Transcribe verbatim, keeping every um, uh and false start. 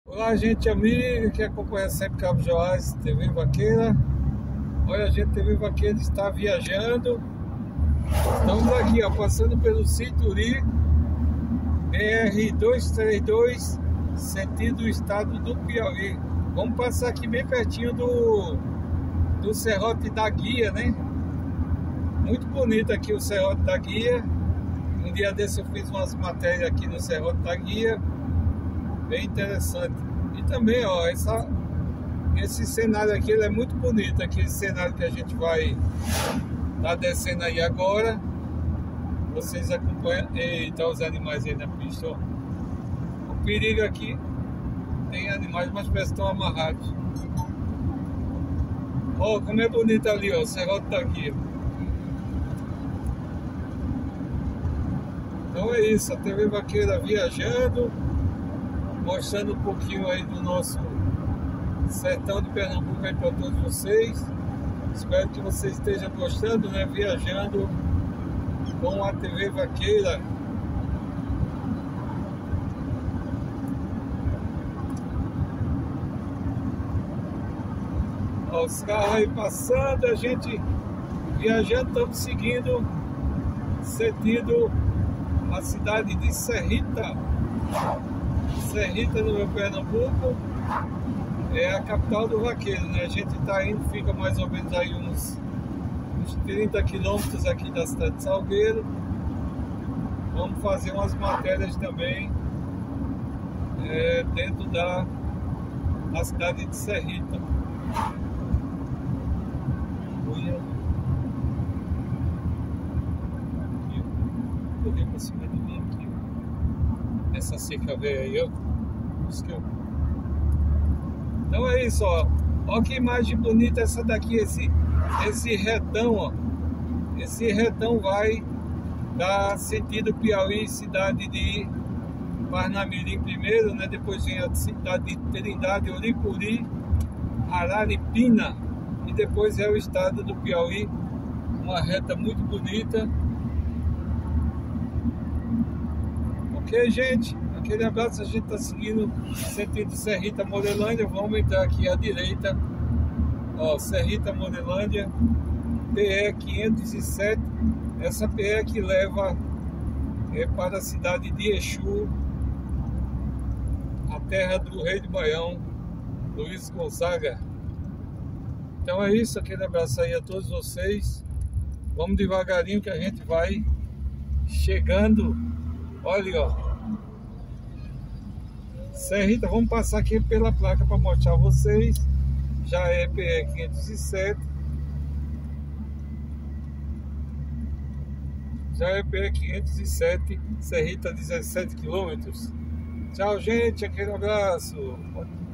Olá, gente amiga que acompanha sempre Cabo Joás, T V Vaqueira. Olha, a gente T V Vaqueira está viajando. Estamos aqui, ó, passando pelo Situri, B R duzentos e trinta e dois, sentido estado do Piauí. Vamos passar aqui bem pertinho do, do Serrote da Guia, né? Muito bonito aqui o Serrote da Guia. Um dia desse eu fiz umas matérias aqui no Serrote da Guia. Bem interessante. E também, ó, essa, esse cenário aqui ele é muito bonito. Aquele cenário que a gente vai tá descendo aí agora. Vocês acompanham. Eita, os animais aí na pista, ó. O perigo aqui, tem animais, mas parece que estão amarrados. Ó, como é bonito ali, ó, o Serrote da Guia. Então é isso, a T V Vaqueira viajando, mostrando um pouquinho aí do nosso sertão de Pernambuco aí para todos vocês. Espero que vocês estejam gostando, né? Viajando com a T V Vaqueira. Ó, os carros aí passando, a gente viajando, estamos seguindo sentido a cidade de Serrita. Serrita, no meu Pernambuco, é a capital do vaqueiro, né? A gente está indo, fica mais ou menos aí uns, uns trinta quilômetros aqui da cidade de Salgueiro. Vamos fazer umas matérias também é, dentro da, da cidade de Serrita. Correr pra cima de mim aqui. Essa seca veio aí, ó. Então é isso, ó. Ó que imagem bonita essa daqui, esse, esse retão, ó. Esse retão vai dar sentido Piauí, cidade de Parnamirim primeiro, né? Depois vem a cidade de Trindade, Oricuri, Araripina. E depois é o estado do Piauí. Uma reta muito bonita. Ok, gente? Aquele abraço. A gente está seguindo sentido Serrita Morelândia. Vamos entrar aqui à direita. Ó, Serrita Morelândia, P E quinhentos e sete. Essa P E que leva é, para a cidade de Exu, a terra do rei de Baião, Luiz Gonzaga. Então é isso. Aquele abraço aí a todos vocês. Vamos devagarinho que a gente vai chegando. Olha, ó. Serrita, vamos passar aqui pela placa para mostrar a vocês. Já é P E quinhentos e sete. Já é P E quinhentos e sete. Serrita, dezessete quilômetros. Tchau, gente. Aquele abraço.